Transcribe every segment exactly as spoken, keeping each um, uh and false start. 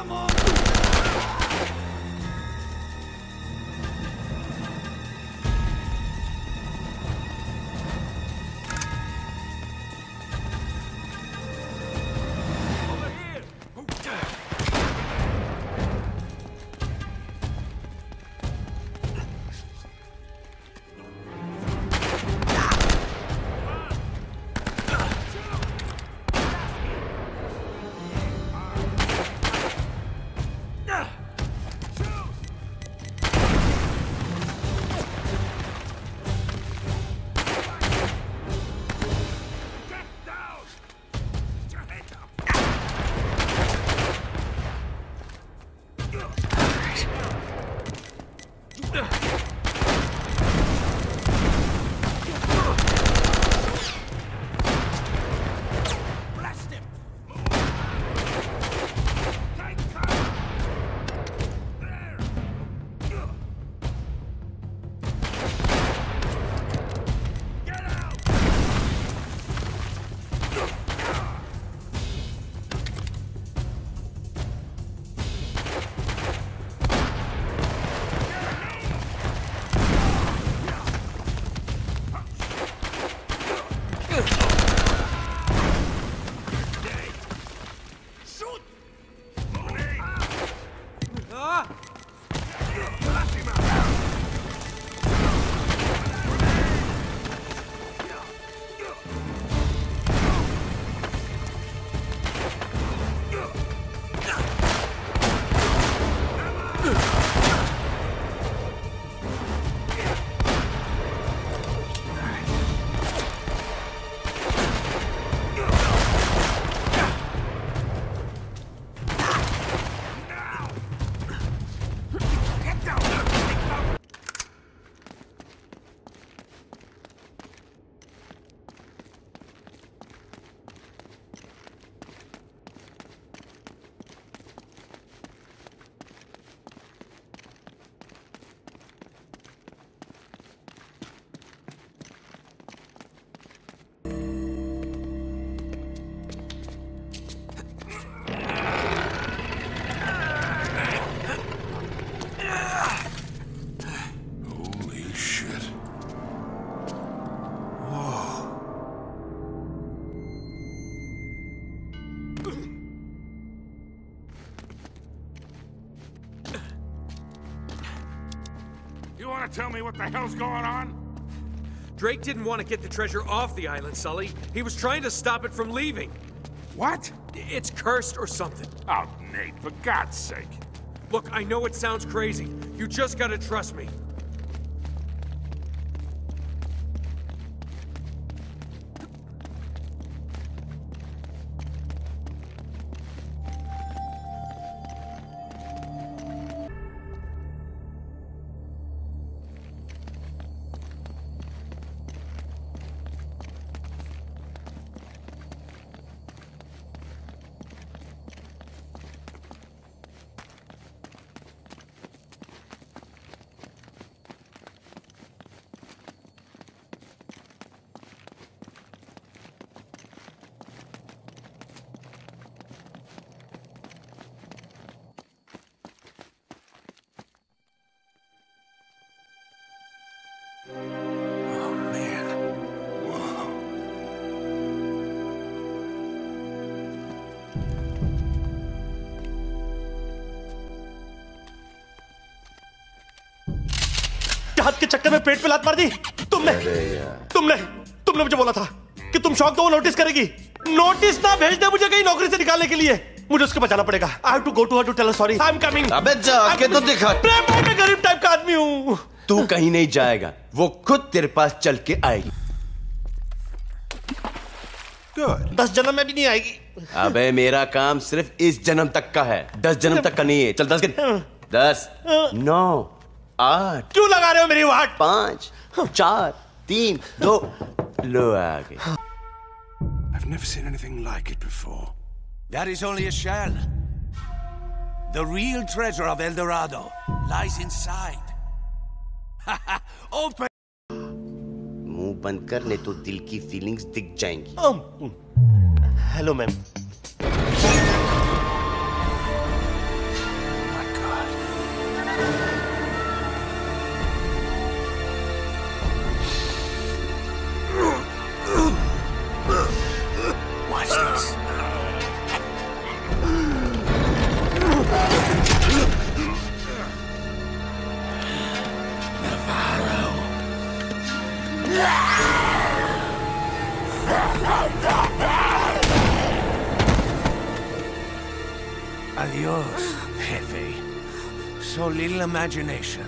Tell me what the hell's going on? Drake didn't want to get the treasure off the island, Sully. He was trying to stop it from leaving. What? It's cursed or something. Oh, Nate, for God's sake. Look, I know it sounds crazy. You just gotta trust me. हाथ के चक्कर में पेट पे लात मार दी तुमने तुमने तुमने मुझे बोला था कि तुम शौक दो वो नोटिस करेगी। नोटिस ना भेज दे मुझे कहीं नौकरी से निकालने के लिए। मुझे उसको बचाना पड़ेगा। I have to go to her to tell her sorry. I'm coming. अबे जाके तो दिखा। प्रेम भाई मैं गरीब टाइप का आदमी हूँ। तू कहीं नहीं जाएगा, वो खुद तेरे पास चल के आएगी। Good. दस जन्म में भी नहीं आएगी। अबे मेरा काम सिर्फ इस जन्म तक का है, दस जन्म तक का नहीं है। चल दस गिन। दस, नौ, आठ। क्यों लगा रहे हो मेरी वाट? पाँच, चार, तीन, दो, लो आ गए। I've never seen anything like it before. That is only a shell. The real treasure of El-Dorado lies inside. Open. मुंह बंद कर नहीं तो दिल की फीलिंग्स दिख जाएंगी। Hello ma'am. Adios, Jefe. So little imagination.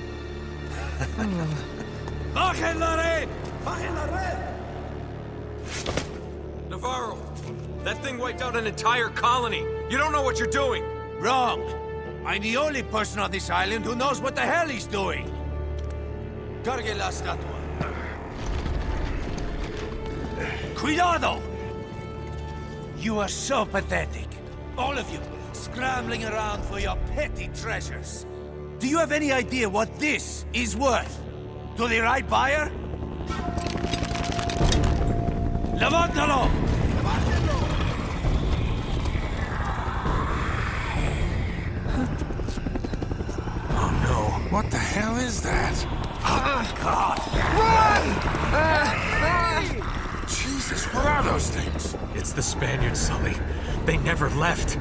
Bajen la red! Bajen la red! Navarro, that thing wiped out an entire colony. You don't know what you're doing. Wrong. I'm the only person on this island who knows what the hell he's doing. Cargue la estatua. Cuidado! You are so pathetic. All of you, scrambling around for your petty treasures. Do you have any idea what this is worth? To the right buyer? Levántalo! Oh no. What the hell is that? Oh, God! Run! Jesus, what are those things? It's the Spaniards, Sully. They never left.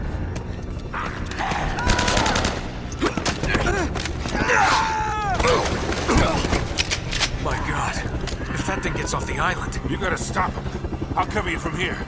My God. If that thing gets off the island... You gotta stop him. I'll cover you from here.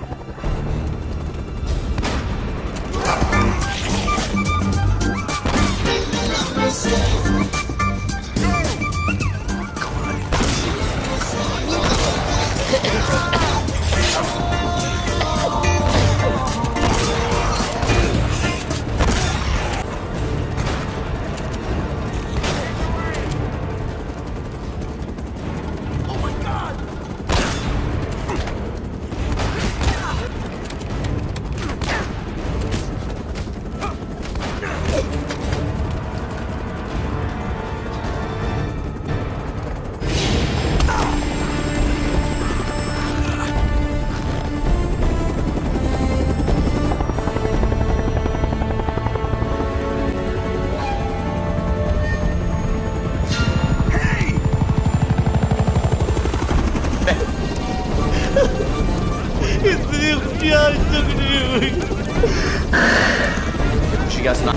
She got not.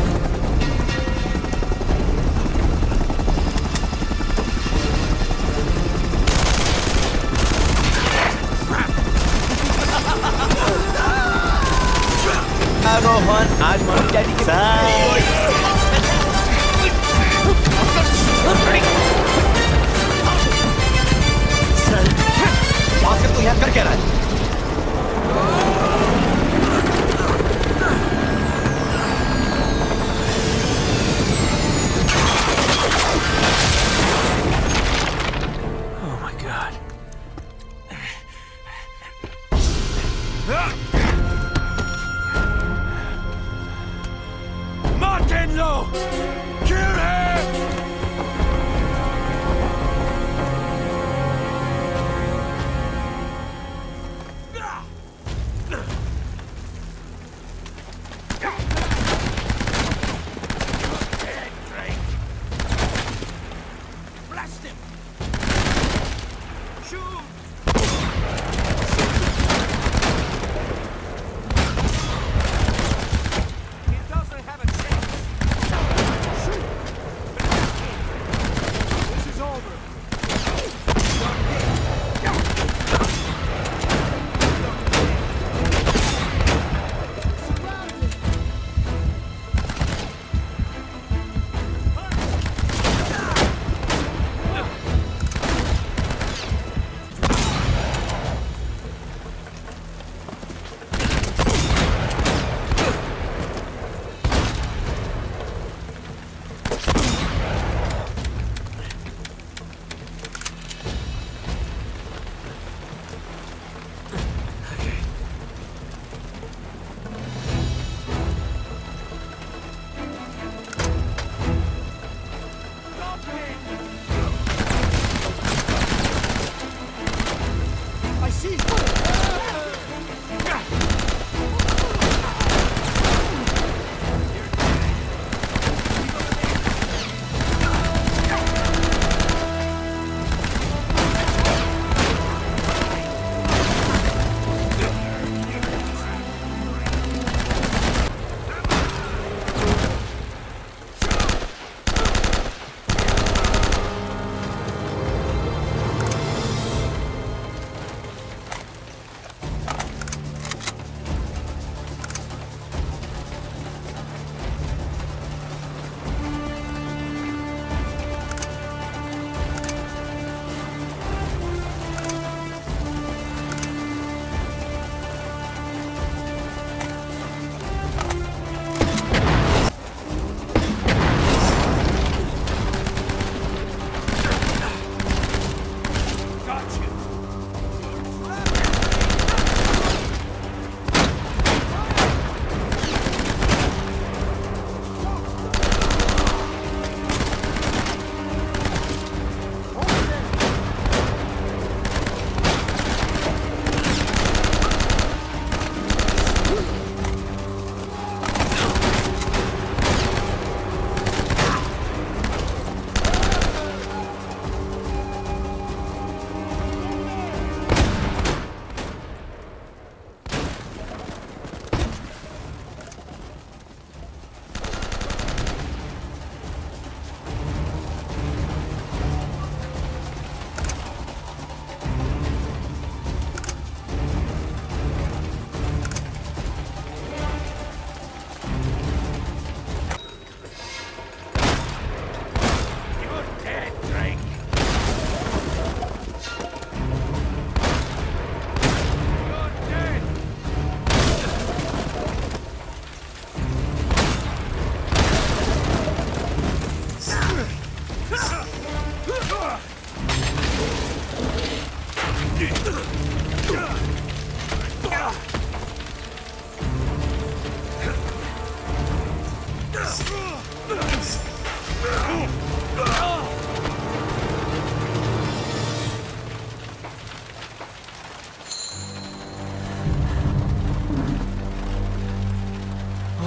Rohan, आज mummy daddy के भास्कर तू यहाँ कर क्या रहा है?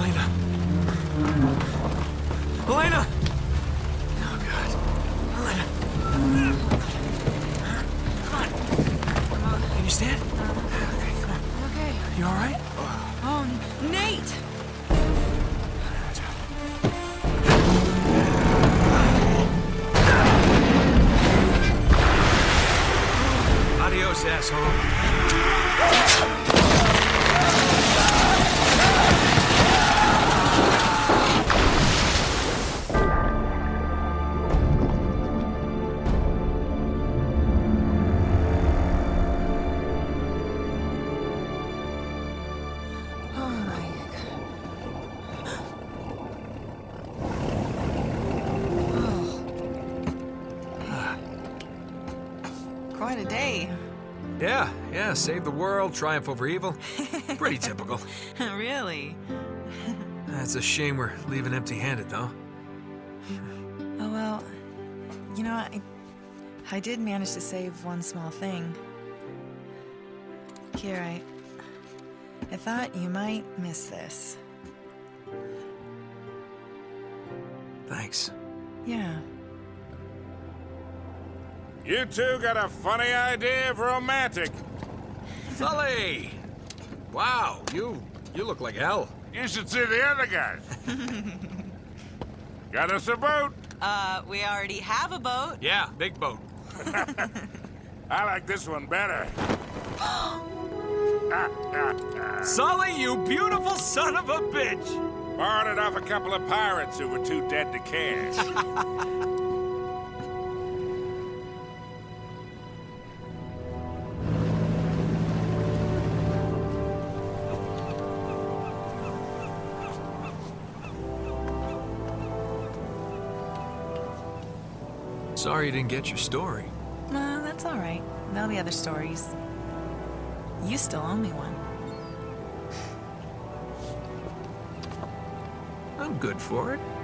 Elena. Elena! Oh, God. Elena. Come on. Can you stand? Okay, come on. Okay. You all right? Oh, Nate! Adios, asshole. Quite a day. Yeah, yeah, save the world, triumph over evil. Pretty typical. Really? It's a shame we're leaving empty-handed, though. Oh, well, you know, I, I did manage to save one small thing. Here, I... I thought you might miss this. Thanks. Yeah. You two got a funny idea of romantic. Sully! Wow, you you look like hell. You should see the other guys. Got us a boat. Uh, we already have a boat. Yeah, big boat. I like this one better. Sully, you beautiful son of a bitch! Borrowed it off a couple of pirates who were too dead to care. Sorry you didn't get your story. Well, that's all right. There'll be other stories. You still owe me one. I'm good for it.